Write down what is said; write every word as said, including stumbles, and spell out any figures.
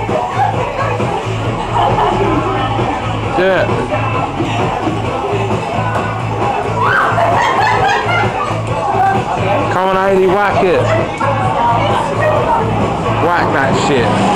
Yeah. Come on, eighty, whack it. Whack that shit.